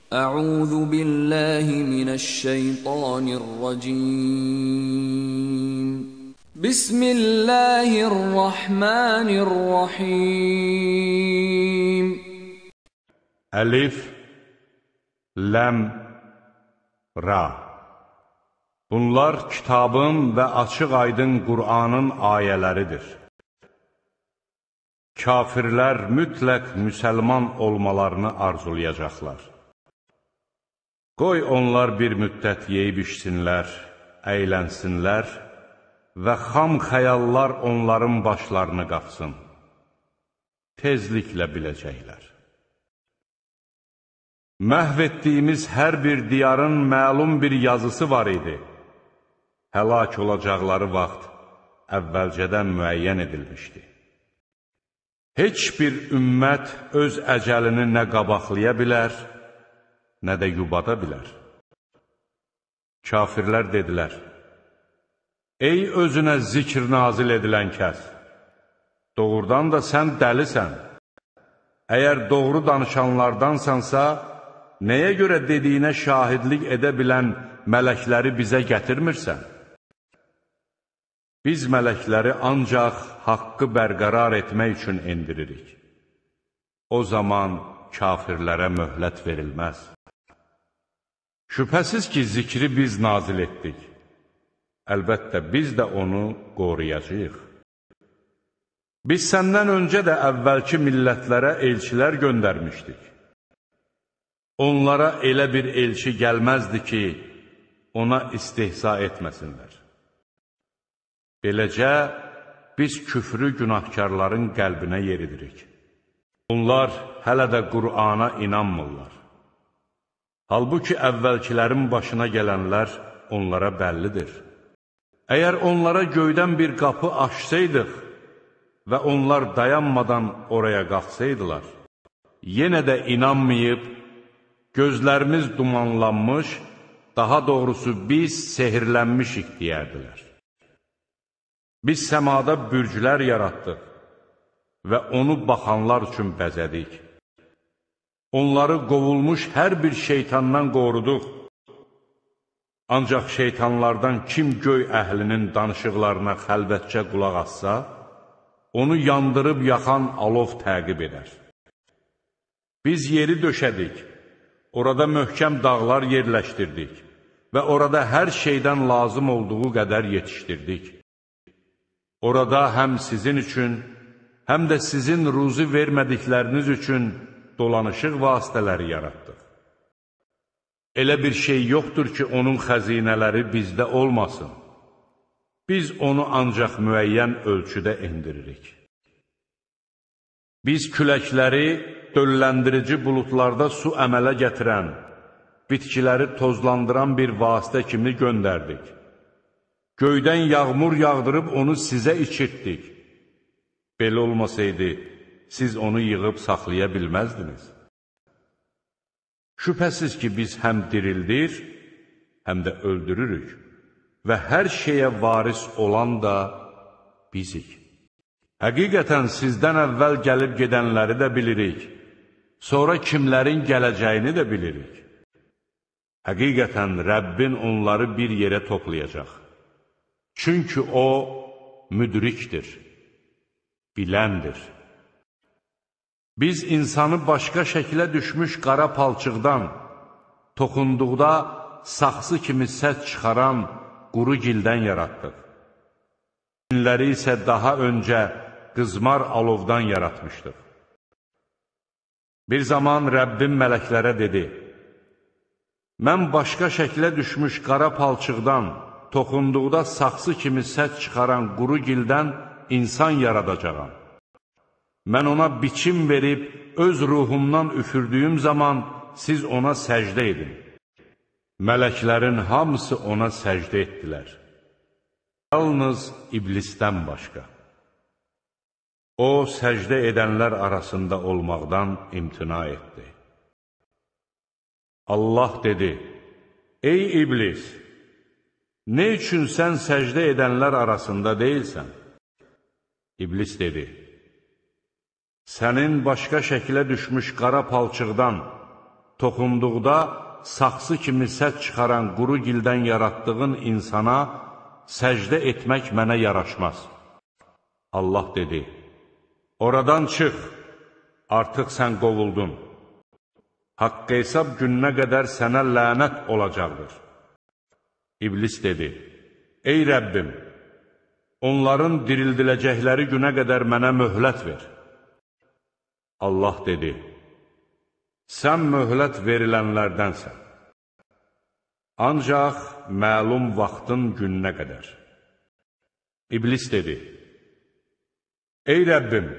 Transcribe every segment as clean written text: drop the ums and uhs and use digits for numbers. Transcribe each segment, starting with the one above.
أعوذ بالله من الشيطان الرجيم. بسم الله الرحمن الرحيم. Əlif, Ləm, Ra. Bunlar kitabın və açıq-aydın Qur'anın ayələridir. Kafirlər mütləq müsəlman olmalarını arzulayacaqlar. Qoy onlar bir müddət yeyib içsinlər, əylənsinlər və xam xəyallar onların başlarını qapsın. Tezliklə biləcəklər. Məhv etdiyimiz hər bir diyarın məlum bir yazısı var idi. Həlak olacaqları vaxt əvvəlcədən müəyyən edilmişdi. Heç bir ümmət öz əcəlini nə qabaqlaya bilər, nə də yubada bilər. Kafirlər dedilər: Ey özünə zikr nazil edilən kəs! Doğrudan da sən dəlisən. Əgər doğru danışanlardansansa, nəyə görə dediyinə şahidlik edə bilən mələkləri bizə gətirmirsən? Biz mələkləri ancaq haqqı bərqərar etmək üçün endiririk. O zaman kafirlərə möhlət verilməz. Şübhəsiz ki, zikri biz nazil etdik. Əlbəttə, biz də onu qoruyacağıq. Biz səndən öncə də əvvəlki millətlərə elçilər göndərmişdik. Onlara elə bir elçi gəlməzdi ki, ona istehza etməsinlər. Beləcə, biz küfrü günahkarların qəlbinə yeridirik. Onlar hələ də Qur'ana inanmırlar. Halbuki əvvəlkilərin başına gələnlər onlara bəllidir. Əgər onlara göydən bir qapı açsaydıq və onlar dayanmadan oraya qalxsaydılar, yenə də inanmayıb, gözlərimiz dumanlanmış, daha doğrusu biz sehirlənmişik deyərdilər. Biz səmada bürclər yaratdıq və onu baxanlar üçün bəzədik. Onları qovulmuş hər bir şeytandan qoruduq. Ancaq şeytanlardan kim göy əhlinin danışıqlarına xəlvətcə qulaq assa, onu yandırıb yaxan alov təqib edər. Biz yeri döşədik, orada möhkəm dağlar yerləşdirdik və orada hər şeydən lazım olduğu qədər yetişdirdik. Orada həm sizin üçün, həm də sizin ruzi vermədikləriniz üçün dolanışıq vasitələri yaratdıq. Elə bir şey yoxdur ki, onun xəzinələri bizdə olmasın. Biz onu ancaq müəyyən ölçüdə endiririk. Biz küləkləri dölləndirici buludlarda su əmələ gətirən, bitkiləri tozlandıran bir vasitə kimi göndərdik. Göydən yağmur yağdırıb onu sizə içirtdik. Belə olmasaydı, siz onu yığıb saxlaya bilməzdiniz. Şübhəsiz ki, biz həm dirildir, həm də öldürürük və hər şeyə varis olan da bizik. Həqiqətən sizdən əvvəl gəlib gedənləri də bilirik, sonra kimlərin gələcəyini də bilirik. Həqiqətən Rəbbin onları bir yerə toplayacaq. Çünki O müdrikdir, biləndir. Biz insanı başqa şəklə düşmüş qara palçıqdan, toxunduqda saxsı kimi səs çıxaran quru gildən yaratdıq. Cinləri isə daha öncə qızmar alovdan yaratmışdıq. Bir zaman Rəbbim mələklərə dedi: Mən başqa şəklə düşmüş qara palçıqdan, toxunduqda saxsı kimi səs çıxaran quru gildən insan yaradacağam. Mən ona biçim verib, öz ruhumdan üfürdüyüm zaman siz ona səcdə edin. Mələklərin hamısı ona səcdə etdilər. Yalnız iblisdən başqa. O, səcdə edənlər arasında olmaqdan imtina etdi. Allah dedi: Ey iblis! Nə üçün sən səcdə edənlər arasında deyilsən? İblis dedi: Sənin başqa şəklə düşmüş qara palçıqdan, toxunduqda saxsı kimi səs çıxaran quru gildən yaratdığın insana səcdə etmək mənə yaraşmaz. Allah dedi, oradan çıx, artıq sən qovuldun. Haqq hesab gününə qədər sənə lənət olacaqdır. İblis dedi, ey Rəbbim, onların dirildiləcəkləri günə qədər mənə möhlət ver. Allah dedi, sən möhlət verilənlərdənsən. Ancaq məlum vaxtın gününə qədər. İblis dedi, ey Rəbbim,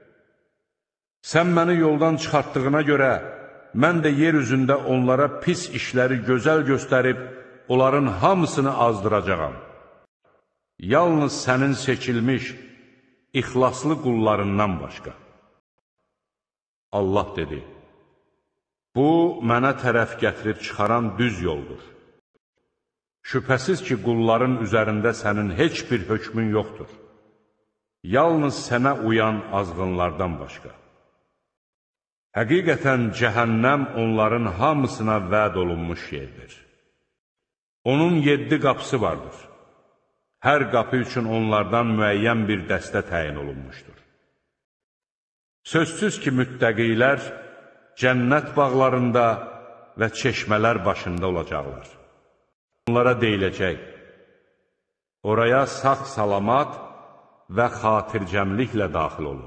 sən məni yoldan çıxartdığına görə, mən də yer üzündə onlara pis işləri gözəl göstərib, onların hamısını azdıracağam. Yalnız sənin seçilmiş, ixlaslı qullarından başqa. Allah dedi, bu, mənə tərəf gətirib çıxaran düz yoldur. Şübhəsiz ki, qulların üzərində sənin heç bir hökmün yoxdur. Yalnız sənə uyan azğınlardan başqa. Həqiqətən cəhənnəm onların hamısına vəd olunmuş yerdir. Onun 7 qapısı vardır. Hər qapı üçün onlardan müəyyən bir dəstə təyin olunmuşdur. Sözsüz ki, müttəqilər cənnət bağlarında və çeşmələr başında olacaqlar. Onlara deyiləcək, oraya sağ-salamat və xatircəmliklə daxil olun.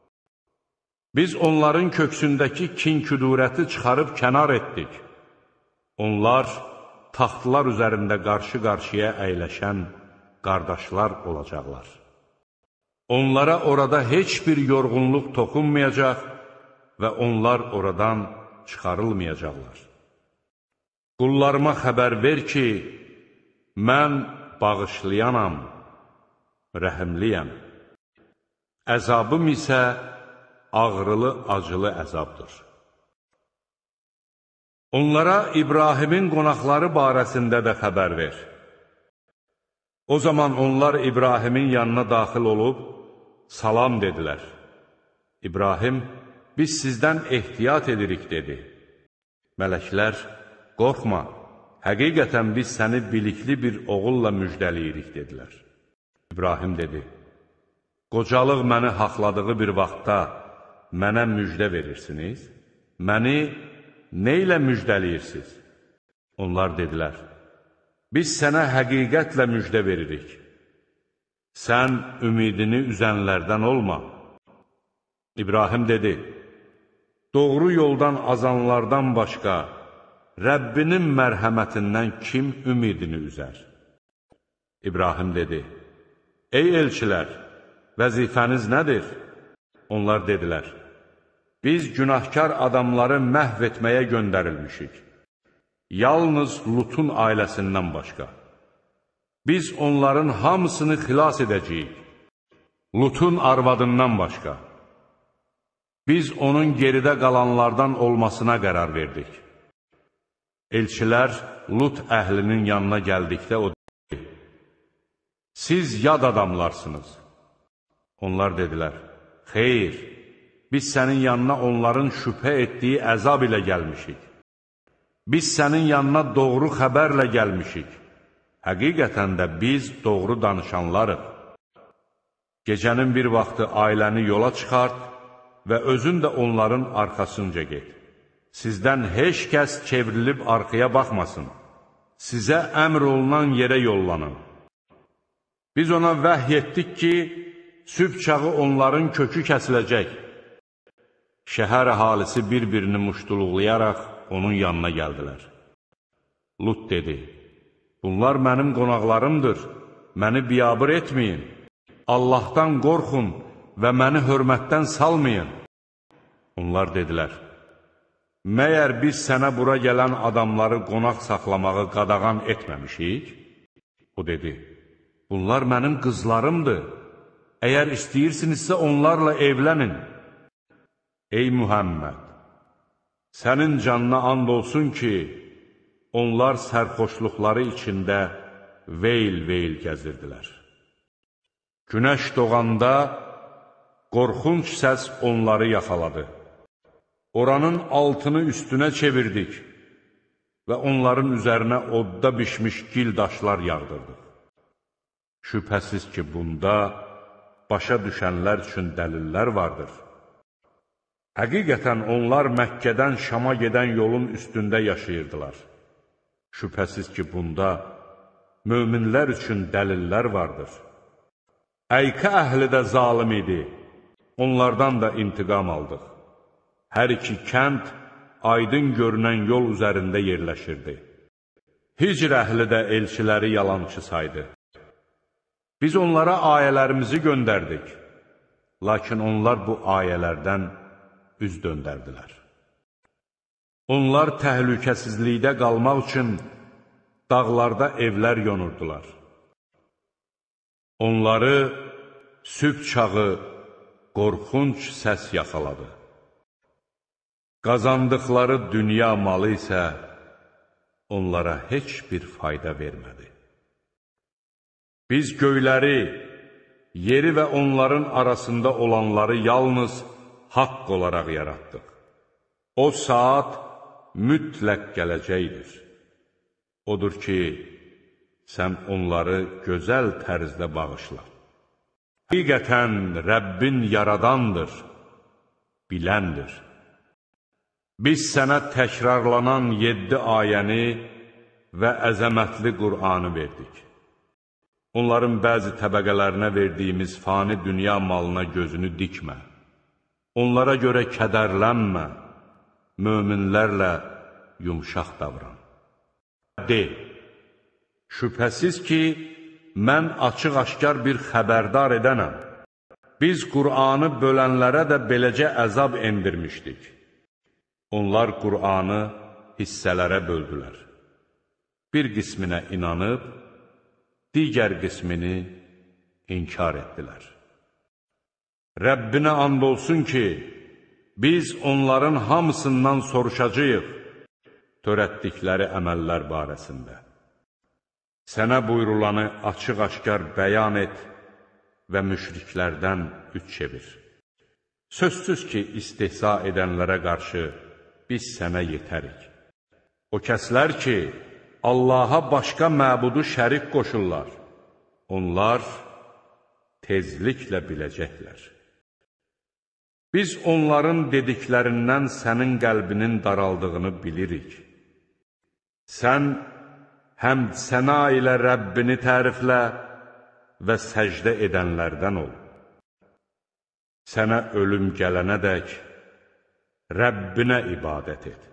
Biz onların köksündəki kin-küdurəti çıxarıb kənar etdik. Onlar taxtlar üzərində qarşı-qarşıya əyləşən qardaşlar olacaqlar. Onlara orada heç bir yorğunluq toxunmayacaq və onlar oradan çıxarılmayacaqlar. Qullarıma xəbər ver ki, mən bağışlayanam, rəhimliyəm. Əzabım isə ağrılı-acılı əzabdır. Onlara İbrahimin qonaqları barəsində də xəbər ver. O zaman onlar İbrahimin yanına daxil olub, salam dedilər. İbrahim, biz sizdən ehtiyat edirik, dedi. Mələklər, qorxma, həqiqətən biz səni bilikli bir oğulla müjdəliyirik, dedilər. İbrahim dedi, qocalıq məni haqladığı bir vaxtda mənə müjdə verirsiniz? Məni nə ilə müjdəliyirsiniz? Onlar dedilər, biz sənə həqiqətlə müjdə veririk. Sən ümidini üzənlərdən olma. İbrahim dedi, doğru yoldan azanlardan başqa Rəbbinin mərhəmətindən kim ümidini üzər? İbrahim dedi, ey elçilər, vəzifəniz nədir? Onlar dedilər, biz günahkar adamları məhv etməyə göndərilmişik. Yalnız Lutun ailəsindən başqa. Biz onların hamısını xilas edəcəyik. Lutun arvadından başqa. Biz onun geridə qalanlardan olmasına qərar verdik. Elçilər Lut əhlinin yanına gəldikdə o dedi, siz yad adamlarsınız. Onlar dedilər, xeyr, biz sənin yanına onların şübhə etdiyi əzab ilə gəlmişik. Biz sənin yanına doğru xəbərlə gəlmişik. Həqiqətən də biz doğru danışanlarıq. Gecənin bir vaxtı ailəni yola çıxart və özün də onların arxasınca get. Sizdən heç kəs çevrilib arxaya baxmasın. Sizə əmr olunan yerə yollanın. Biz ona vəhy etdik ki, sübh çağı onların kökü kəsiləcək. Şəhər əhalisi bir-birini muştuluqlayaraq onun yanına gəldilər. Lut dedi, bunlar mənim qonaqlarımdır, məni biyabır etməyin, Allahdan qorxun və məni hörmətdən salmayın. Onlar dedilər, məyər biz sənə bura gələn adamları qonaq saxlamağı qadağan etməmişik? O dedi, bunlar mənim qızlarımdır, əgər istəyirsinizsə onlarla evlənin. Ey Muhammed, sənin canına and olsun ki, onlar sərxoşluqları içində veyl-veyl gəzirdilər. Günəş doğanda qorxunc səs onları yaxaladı. Oranın altını üstünə çevirdik və onların üzərinə odda bişmiş gil daşlar yağdırdıq. Şübhəsiz ki, bunda başa düşənlər üçün dəlillər vardır. Həqiqətən onlar Məkkədən Şama gedən yolun üstündə yaşayırdılar. Şübhəsiz ki, bunda möminlər üçün dəlillər vardır. Əykə əhli də zalim idi, onlardan da intiqam aldıq. Hər iki kənd aydın görünən yol üzərində yerləşirdi. Hicr əhli də elçiləri yalançı saydı. Biz onlara ayələrimizi göndərdik, lakin onlar bu ayələrdən üz döndərdilər. Onlar təhlükəsizlikdə qalmaq üçün dağlarda evlər yonurdular. Onları sübh çağı qorxunc səs yaxaladı. Qazandıqları dünya malı isə onlara heç bir fayda vermədi. Biz göyləri, yeri və onların arasında olanları yalnız haqq olaraq yaratdıq. O saat mütləq gələcəkdir. Odur ki, sən onları gözəl tərzdə bağışla. Həqiqətən Rəbbin yaradandır, biləndir. Biz sənə təkrarlanan 7 ayəni və əzəmətli Qur'anı verdik. Onların bəzi təbəqələrinə verdiyimiz fani dünya malına gözünü dikmə. Onlara görə kədərlənmə, möminlərlə yumşaq davran. De, şübhəsiz ki, mən açıq-aşkar bir xəbərdar edənəm. Biz Qur'anı bölənlərə də beləcə əzab endirmişdik. Onlar Qur'anı hissələrə böldülər. Bir qisminə inanıb, digər qismini inkar etdilər. Rəbbinə and olsun ki, biz onların hamısından soruşacağıq törətdikləri əməllər barəsində. Sənə buyurulanı açıq-aşkar bəyan et və müşriklərdən üç çevir. Sözsüz ki, istehza edənlərə qarşı biz sənə yetərik. O kəslər ki, Allaha başqa məbudu şərik qoşurlar, onlar tezliklə biləcəklər. Biz onların dediklərindən sənin qəlbinin daraldığını bilirik. Sən həmd sənə ilə Rəbbini təriflə və səcdə edənlərdən ol. Sənə ölüm gələnədək Rəbbinə ibadət et.